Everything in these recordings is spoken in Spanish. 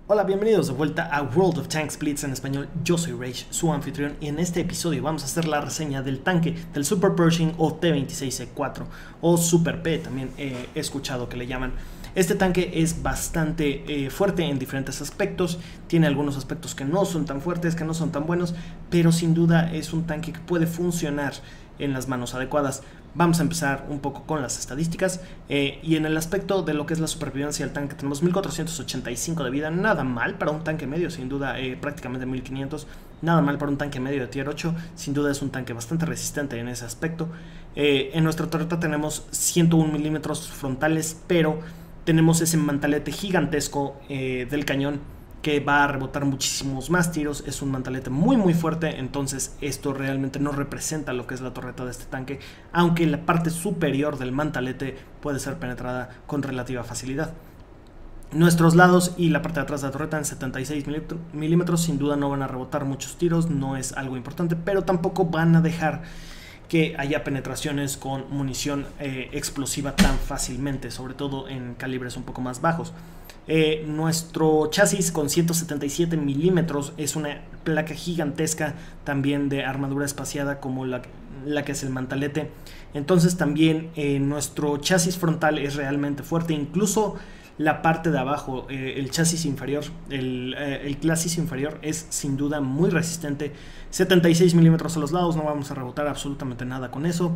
Hola, bienvenidos de vuelta a World of Tanks Blitz en español. Yo soy Rage, su anfitrión, y en este episodio vamos a hacer la reseña del tanque del Super Pershing o T-26E4 o Super P, también he escuchado que le llaman. Este tanque es bastante fuerte en diferentes aspectos, tiene algunos aspectos que no son tan fuertes, que no son tan buenos, pero sin duda es un tanque que puede funcionar en las manos adecuadas. Vamos a empezar un poco con las estadísticas y en el aspecto de lo que es la supervivencia del tanque tenemos 1485 de vida, nada mal para un tanque medio, sin duda prácticamente 1500, nada mal para un tanque medio de tier 8, sin duda es un tanque bastante resistente en ese aspecto. En nuestra torreta tenemos 101 milímetros frontales, pero tenemos ese mantalete gigantesco del cañón que va a rebotar muchísimos más tiros. Es un mantalete muy fuerte, entonces esto realmente no representa lo que es la torreta de este tanque, aunque la parte superior del mantalete puede ser penetrada con relativa facilidad. Nuestros lados y la parte de atrás de la torreta en 76 milímetros sin duda no van a rebotar muchos tiros, no es algo importante, pero tampoco van a dejar que haya penetraciones con munición explosiva tan fácilmente, sobre todo en calibres un poco más bajos. Nuestro chasis con 177 milímetros es una placa gigantesca también de armadura espaciada como la que es el mantalete. Entonces también nuestro chasis frontal es realmente fuerte, incluso la parte de abajo, el chasis inferior, el glacis inferior es sin duda muy resistente. 76 milímetros a los lados, no vamos a rebotar absolutamente nada con eso.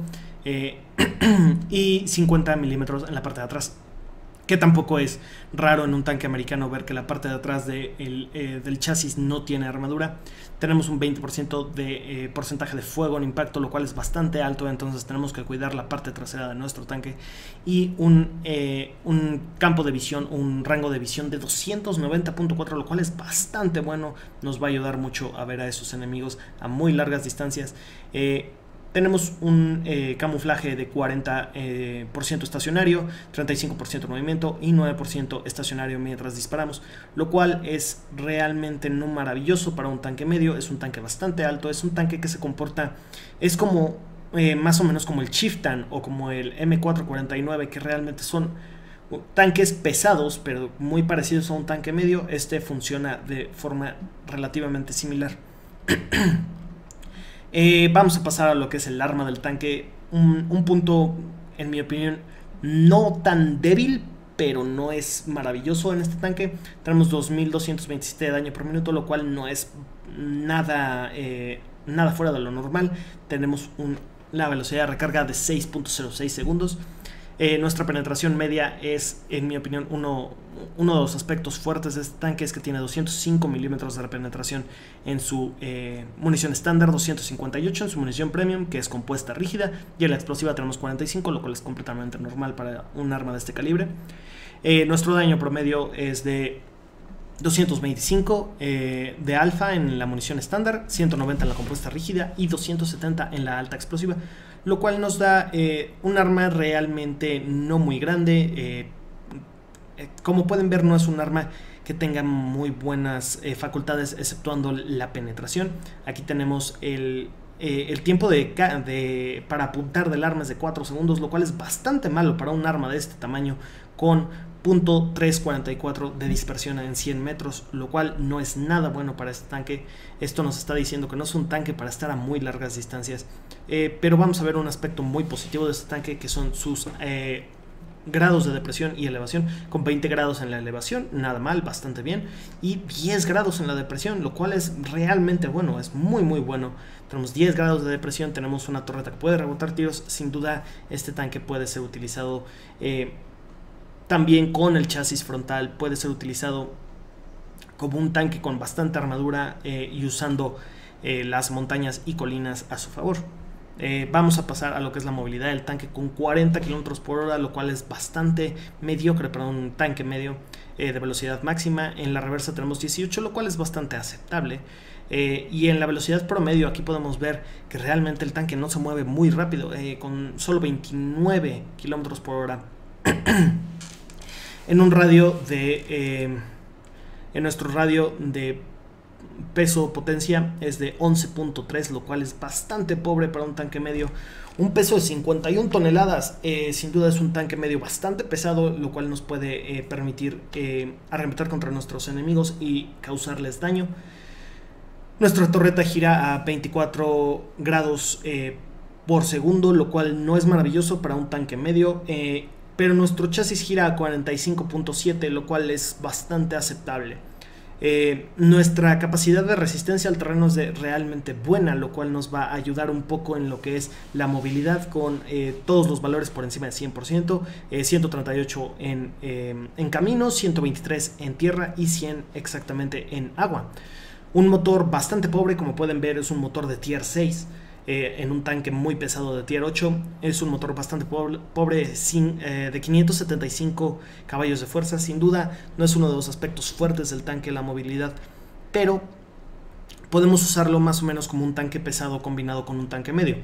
Y 50 milímetros en la parte de atrás, que tampoco es raro en un tanque americano ver que la parte de atrás del chasis no tiene armadura. Tenemos un 20% de porcentaje de fuego en impacto, lo cual es bastante alto, entonces tenemos que cuidar la parte trasera de nuestro tanque. Y un campo de visión, un rango de visión de 290.4, lo cual es bastante bueno, nos va a ayudar mucho a ver a esos enemigos a muy largas distancias. Tenemos un camuflaje de 40% estacionario, 35% movimiento y 9% estacionario mientras disparamos, lo cual es realmente no maravilloso para un tanque medio. Es un tanque bastante alto, es un tanque que se comporta, es como más o menos como el Chieftain o como el M449, que realmente son tanques pesados pero muy parecidos a un tanque medio. Este funciona de forma relativamente similar. Vamos a pasar a lo que es el arma del tanque, un punto en mi opinión no tan débil, pero no es maravilloso en este tanque. Tenemos 2227 de daño por minuto, lo cual no es nada fuera de lo normal. Tenemos la velocidad de recarga de 6.06 segundos. Nuestra penetración media es, en mi opinión, uno de los aspectos fuertes de este tanque es que tiene 205 milímetros de penetración en su munición estándar, 258 en su munición premium, que es compuesta rígida, y en la explosiva tenemos 45, lo cual es completamente normal para un arma de este calibre. Nuestro daño promedio es de 225 de alfa en la munición estándar, 190 en la compuesta rígida y 270 en la alta explosiva, lo cual nos da un arma realmente no muy grande. Como pueden ver, no es un arma que tenga muy buenas facultades, exceptuando la penetración. Aquí tenemos el tiempo para apuntar del arma es de 4 segundos, lo cual es bastante malo para un arma de este tamaño, con .344 de dispersión en 100 metros, lo cual no es nada bueno para este tanque. Esto nos está diciendo que no es un tanque para estar a muy largas distancias, pero vamos a ver un aspecto muy positivo de este tanque, que son sus grados de depresión y elevación. Con 20 grados en la elevación, nada mal, bastante bien, y 10 grados en la depresión, lo cual es realmente bueno, es muy bueno. Tenemos 10 grados de depresión, tenemos una torreta que puede rebotar tiros. Sin duda este tanque puede ser utilizado también con el chasis frontal, puede ser utilizado como un tanque con bastante armadura y usando las montañas y colinas a su favor. Vamos a pasar a lo que es la movilidad del tanque con 40 km por hora, lo cual es bastante mediocre para un tanque medio de velocidad máxima. En la reversa tenemos 18, lo cual es bastante aceptable. Y en la velocidad promedio aquí podemos ver que realmente el tanque no se mueve muy rápido, con solo 29 km por hora. En un radio de en nuestro radio de peso potencia es de 11.3, lo cual es bastante pobre para un tanque medio. Un peso de 51 toneladas, sin duda es un tanque medio bastante pesado, lo cual nos puede permitir arremeter contra nuestros enemigos y causarles daño. Nuestra torreta gira a 24 grados por segundo, lo cual no es maravilloso para un tanque medio, pero nuestro chasis gira a 45.7, lo cual es bastante aceptable. Nuestra capacidad de resistencia al terreno es realmente buena, lo cual nos va a ayudar un poco en lo que es la movilidad, con todos los valores por encima de 100%, 138 en caminos, 123 en tierra y 100 exactamente en agua. Un motor bastante pobre, como pueden ver, es un motor de tier 6. En un tanque muy pesado de tier 8. Es un motor bastante pobre de 575 caballos de fuerza. Sin duda no es uno de los aspectos fuertes del tanque, la movilidad, pero podemos usarlo más o menos como un tanque pesado combinado con un tanque medio.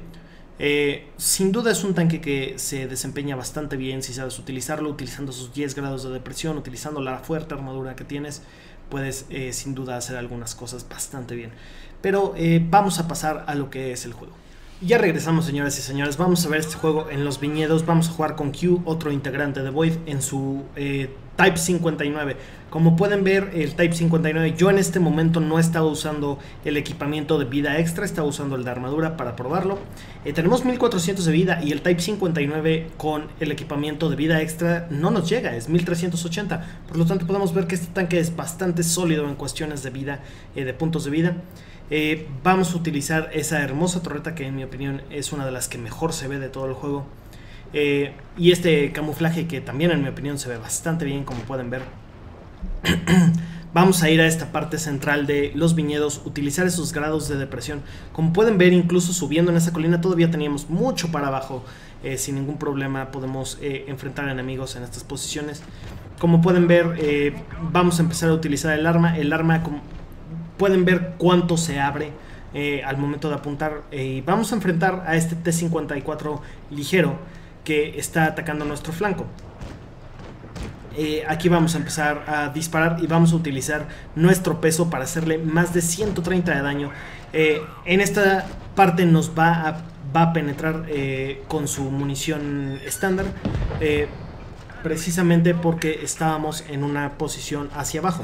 Sin duda es un tanque que se desempeña bastante bien si sabes utilizarlo, utilizando sus 10 grados de depresión, utilizando la fuerte armadura que tienes. Puedes sin duda hacer algunas cosas bastante bien. Pero vamos a pasar a lo que es el juego. Ya regresamos, señoras y señores. Vamos a ver este juego en los viñedos. Vamos a jugar con Q, otro integrante de Void, en su Type 59. Como pueden ver, el Type 59, yo en este momento no estaba usando el equipamiento de vida extra, estaba usando el de armadura para probarlo. Tenemos 1400 de vida y el Type 59 con el equipamiento de vida extra no nos llega, es 1380. Por lo tanto podemos ver que este tanque es bastante sólido en cuestiones de vida, de puntos de vida. Vamos a utilizar esa hermosa torreta que en mi opinión es una de las que mejor se ve de todo el juego. Y este camuflaje que también en mi opinión se ve bastante bien, como pueden ver. Vamos a ir a esta parte central de los viñedos, utilizar esos grados de depresión. Como pueden ver, incluso subiendo en esa colina todavía teníamos mucho para abajo. Sin ningún problema podemos enfrentar enemigos en estas posiciones. Como pueden ver, vamos a empezar a utilizar el arma. El arma, como pueden ver cuánto se abre al momento de apuntar. Y vamos a enfrentar a este T-54 ligero que está atacando nuestro flanco. Aquí vamos a empezar a disparar y vamos a utilizar nuestro peso para hacerle más de 130 de daño. En esta parte nos va a penetrar con su munición estándar, precisamente porque estábamos en una posición hacia abajo.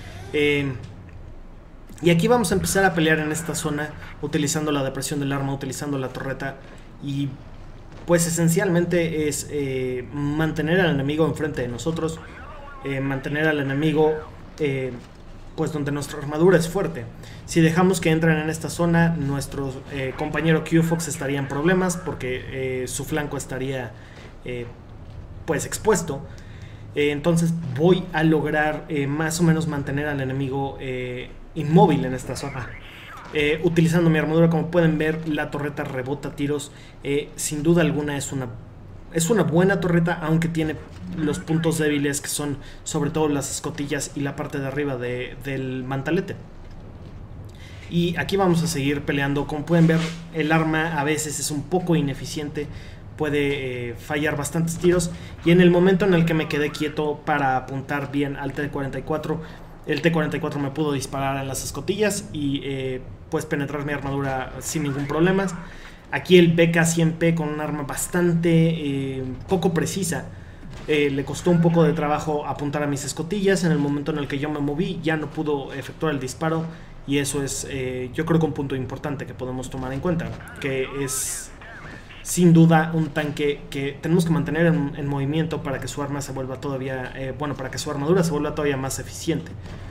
Y aquí vamos a empezar a pelear en esta zona utilizando la depresión del arma, utilizando la torreta, y pues esencialmente es mantener al enemigo enfrente de nosotros, mantener al enemigo pues donde nuestra armadura es fuerte. Si dejamos que entren en esta zona, nuestro compañero Q-Fox estaría en problemas porque su flanco estaría pues expuesto. Entonces voy a lograr más o menos mantener al enemigo inmóvil en esta zona. Utilizando mi armadura, como pueden ver, la torreta rebota tiros. Sin duda alguna es una buena torreta, aunque tiene los puntos débiles que son sobre todo las escotillas y la parte de arriba del mantalete. Y aquí vamos a seguir peleando. Como pueden ver, el arma a veces es un poco ineficiente, puede fallar bastantes tiros, y en el momento en el que me quedé quieto para apuntar bien al T-44, el T-44 me pudo disparar en las escotillas y pues penetrar mi armadura sin ningún problema. Aquí el BK-100P con un arma bastante poco precisa, le costó un poco de trabajo apuntar a mis escotillas. En el momento en el que yo me moví ya no pudo efectuar el disparo, y eso es yo creo que un punto importante que podemos tomar en cuenta, que es sin duda un tanque que tenemos que mantener en movimiento para que su arma se vuelva todavía, para que su armadura se vuelva todavía más eficiente.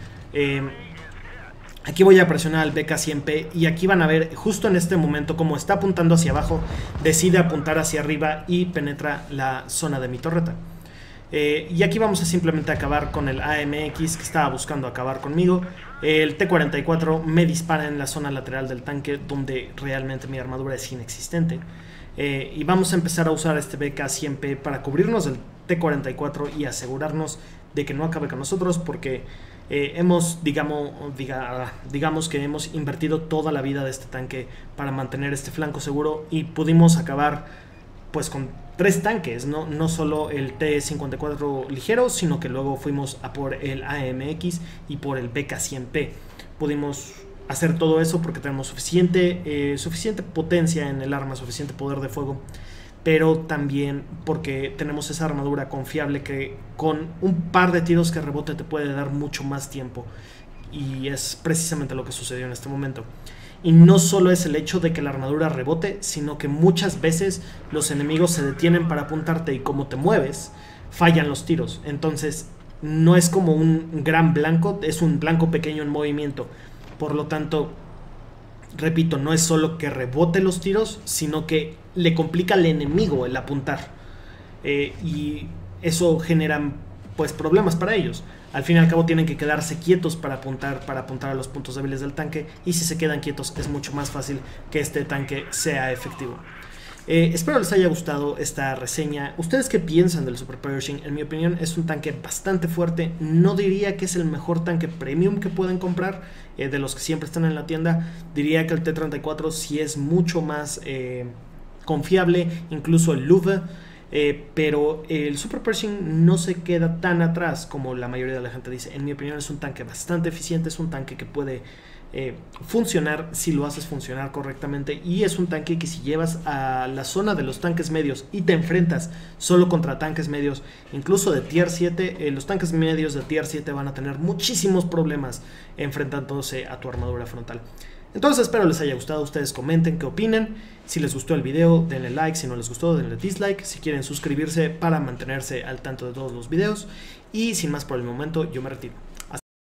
Aquí voy a presionar al BK-100P y aquí van a ver justo en este momento como está apuntando hacia abajo, decide apuntar hacia arriba y penetra la zona de mi torreta. Y aquí vamos a simplemente acabar con el AMX que estaba buscando acabar conmigo. El T-44 me dispara en la zona lateral del tanque, donde realmente mi armadura es inexistente. Y vamos a empezar a usar este BK-100P para cubrirnos del T-44 y asegurarnos de que no acabe con nosotros, porque digamos que hemos invertido toda la vida de este tanque para mantener este flanco seguro, y pudimos acabar pues con 3 tanques, no solo el T-54 ligero, sino que luego fuimos a por el AMX y por el BK-100P. pudimos hacer todo eso porque tenemos suficiente potencia en el arma, suficiente poder de fuego, pero también porque tenemos esa armadura confiable que con un par de tiros que rebote te puede dar mucho más tiempo, y es precisamente lo que sucedió en este momento. Y no solo es el hecho de que la armadura rebote, sino que muchas veces los enemigos se detienen para apuntarte y como te mueves, fallan los tiros. Entonces no es como un gran blanco, es un blanco pequeño en movimiento. Por lo tanto, repito, no es solo que rebote los tiros, sino que le complica al enemigo el apuntar. Y eso genera pues problemas para ellos. Al fin y al cabo tienen que quedarse quietos para apuntar a los puntos débiles del tanque, y si se quedan quietos es mucho más fácil que este tanque sea efectivo. Espero les haya gustado esta reseña. ¿Ustedes qué piensan del Super Pershing? En mi opinión es un tanque bastante fuerte. No diría que es el mejor tanque premium que pueden comprar, de los que siempre están en la tienda. Diría que el T-34 sí es mucho más confiable, incluso el Louvre. Pero el Super Pershing no se queda tan atrás como la mayoría de la gente dice. En mi opinión es un tanque bastante eficiente, es un tanque que puede funcionar si lo haces funcionar correctamente, y es un tanque que si llevas a la zona de los tanques medios y te enfrentas solo contra tanques medios, incluso de tier 7, los tanques medios de tier 7 van a tener muchísimos problemas enfrentándose a tu armadura frontal. Entonces espero les haya gustado. Ustedes comenten qué opinan. Si les gustó el video, denle like. Si no les gustó, denle dislike. Si quieren suscribirse para mantenerse al tanto de todos los videos. Y sin más por el momento, yo me retiro.